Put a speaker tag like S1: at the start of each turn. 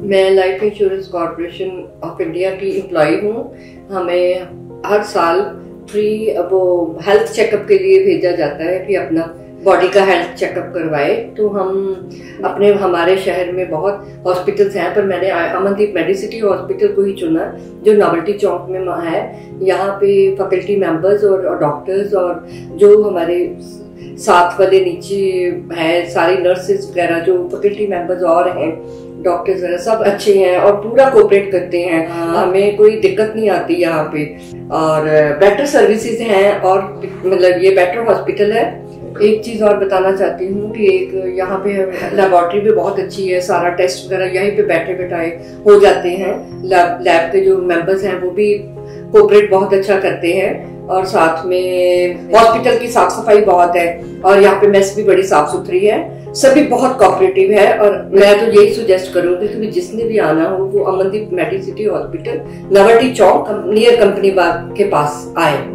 S1: मैं life insurance corporation of India की employ हूँ। हमें हर साल फ्री वो हेल्थ चेकअप के लिए भेजा जाता है कि अपना बॉडी का हेल्थ चेकअप करवाए। तो हम हमारे शहर में बहुत हॉस्पिटल्स हैं, पर मैंने अमनदीप मेडिसिटी हॉस्पिटल को ही चुना जो नॉवेल्टी चौक में है। यहाँ पे फैकल्टी मेंबर्स और डॉक्टर्स और जो हमारे साथ वाले नीचे है सारी नर्सेज वगैरह जो फैकल्टी मेंबर्स और हैं, डॉक्टर्स वगैरह सब अच्छे हैं और पूरा कोऑपरेट करते हैं। हमें कोई दिक्कत नहीं आती यहाँ पे और बेटर सर्विसेज हैं और मतलब ये बेटर हॉस्पिटल है। एक चीज और बताना चाहती हूँ कि एक यहाँ पे लेबोरेटरी भी बहुत अच्छी है, सारा टेस्ट वगैरह यहीं पे बैठे बैठाए हो जाते हैं। लैब के जो मेंबर्स हैं वो भी कोऑपरेट बहुत अच्छा करते हैं और साथ में हॉस्पिटल की साफ सफाई बहुत है और यहाँ पे मेस भी बड़ी साफ सुथरी है। सभी बहुत कोऑपरेटिव है और मैं तो यही सुजेस्ट करूंगी कि जिसने भी आना हो वो Amandeep medicity hospital novelty Chowk near company Bagh के पास आए।